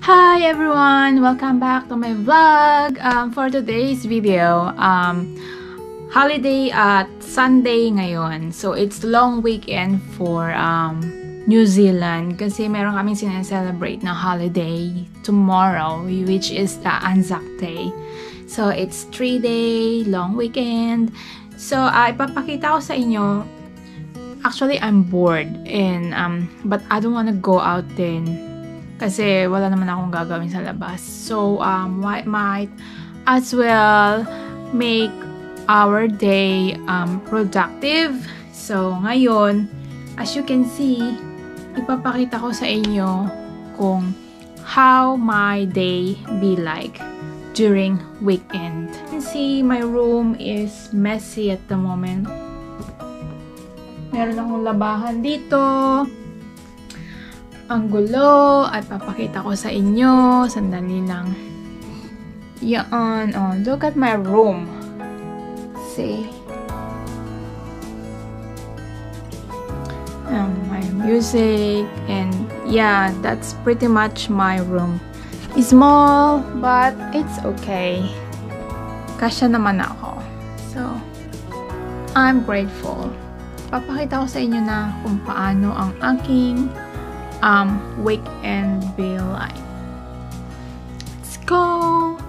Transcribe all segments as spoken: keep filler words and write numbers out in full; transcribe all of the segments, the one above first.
Hi everyone! Welcome back to my vlog! Um, for today's video, um, holiday at Sunday ngayon. So, it's long weekend for um, New Zealand kasi meron kaming sineselebrate na holiday tomorrow, which is the Anzac Day. So, it's three day long weekend. So, uh, ipapakita ko sa inyo. Actually, I'm bored and um, but I don't wanna go out then. Kasi wala naman akong gagawin sa labas. So, um, I might as well make our day um, productive. So, ngayon, as you can see, ipapakita ko sa inyo kung how my day be like during weekend. You can see my room is messy at the moment. Meron akong labahan dito. Ang gulo at papakita ko sa inyo. Sandali lang. Yan. Oh, look at my room. See? Um, my music and yeah, that's pretty much my room. It's small, but it's okay. Kasya naman ako. So, I'm grateful. Papakita ko sa inyo na kung paano ang aking um weekend be like. Let's go.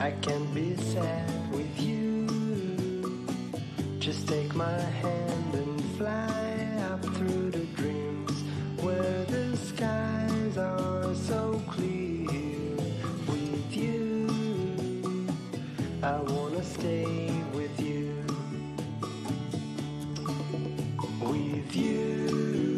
I can't be sad with you. Just take my hand and fly up through the dreams where the skies are so clear. With you, I wanna stay with you. With you,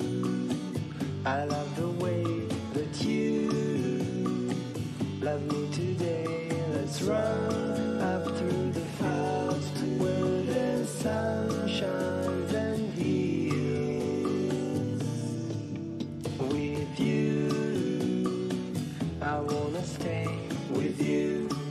I love the way that you love me today. Let's run up through the fields where the sun shines and heals. With you, I wanna stay with you.